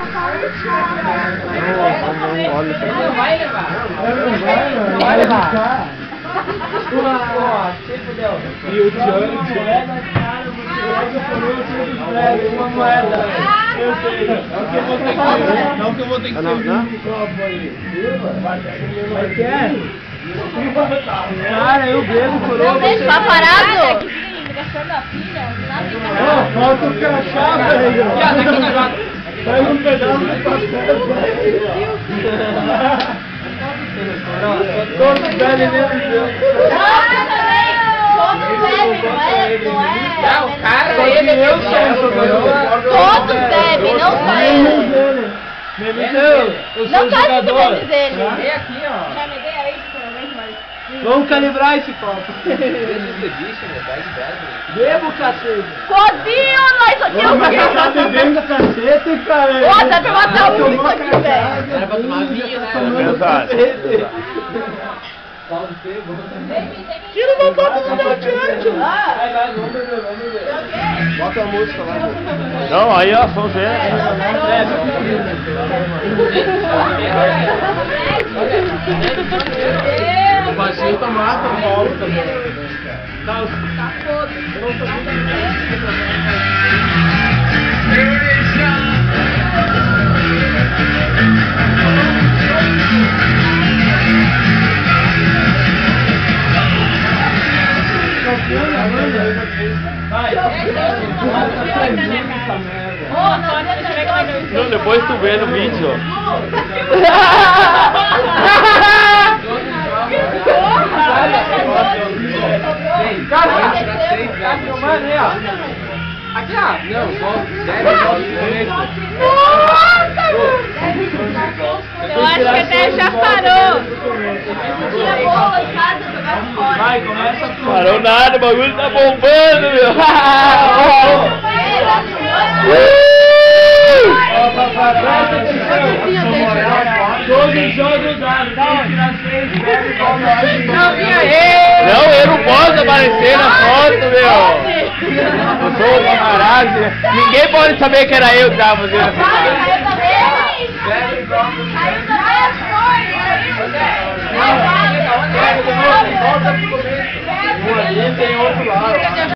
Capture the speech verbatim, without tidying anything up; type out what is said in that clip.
Não, não olha. Não vai levar. Não vai, não vai levar. E o Johnny, uma moeda. Eu sei. Não que eu vou ter que não que eu vou ter que Não, não. um copo aí. Mas quer? Cara, eu bebo por hoje. Tá parado? Ó, falta o crachá, velho. Vai um pedaço de papel. Todos bebem mesmo. Todos bebem, não é? Não é? O cara, ele é eu sou Todos bebem, não só ele. eu Não tá escrito memes dele. Vem aqui, ó. Já me dei aí, provavelmente, mas... Vamos calibrar esse copo. Bebo, cacete. Codinho, nós aqui é o Mas tá bebendo cacete, cara. Ó, dá pra matar um isso aqui, velho. Era pra tomar vinho, né? Verdade. Tira uma bota do meu adiante. Ah, Bota a música lá. Não, aí ó, vamos ver. O vazio tá mata o Paulo também. tá foda. Não, depois tu vê no vídeo. Cara, tá filmando aí, ó. Aqui, ó. Não, Eu acho que até já parou. Tira bola em casa, jogar fora. Vai, começa a Parou nada, o bagulho tá bombando, meu. Todos os jogos dados, tira seis, bebe, come, Não, eu não posso aparecer na foto, meu. Eu sou o camarada. Ninguém pode saber que era eu que tava fazendo essa cara. Caiu também. Caiu também as cores. Volta pro começo. Um ali tem outro lado.